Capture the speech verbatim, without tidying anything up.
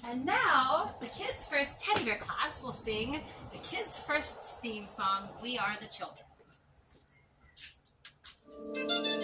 And now, the Kids First Teddy Bear class will sing the Kids First theme song, We Are the Children.